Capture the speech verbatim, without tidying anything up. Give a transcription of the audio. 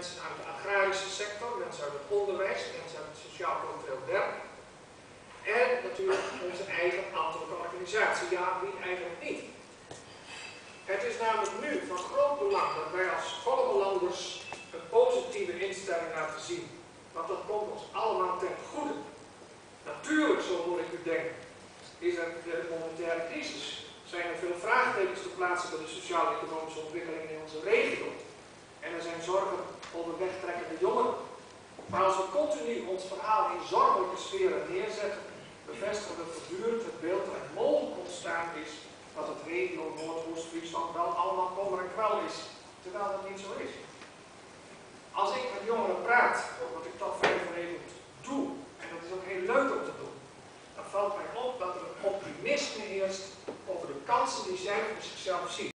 mensen uit de agrarische sector, mensen uit het onderwijs, mensen uit het sociaal-cultureel werk. En natuurlijk onze eigen ambtelijke organisatie. Ja, wie eigenlijk niet. Het is namelijk nu van groot belang dat wij als Gollemelanders een positieve instelling laten zien. Want dat komt ons allemaal ten goede. Natuurlijk, zo hoor ik u denken, is er de monetaire crisis. Zijn er veel vraagtekens te plaatsen bij de sociaal-economische ontwikkeling in onze regio. En er zijn zorgen over wegtrekkende jongeren. Maar als we continu ons verhaal in zorgelijke sferen neerzetten, bevestigen we voortdurend het beeld dat er mogelijk ontstaan is dat het regio Noord-Oost-Friesland wel allemaal kommer en kwel is. Terwijl dat niet zo is. Als ik met jongeren praat, wat ik toch vrij verenigd doe, en dat is ook heel leuk om te doen, dan valt mij op dat er een optimisme heerst over de kansen die zij voor zichzelf zien.